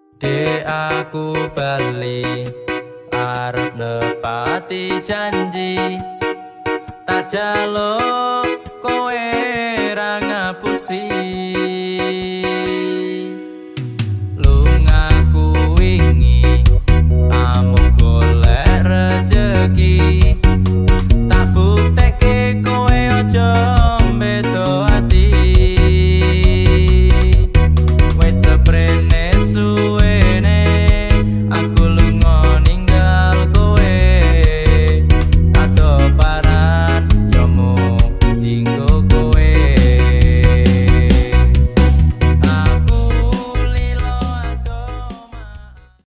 Dek aku bali arep nepati janji tak jaluk kowe ra ngapusi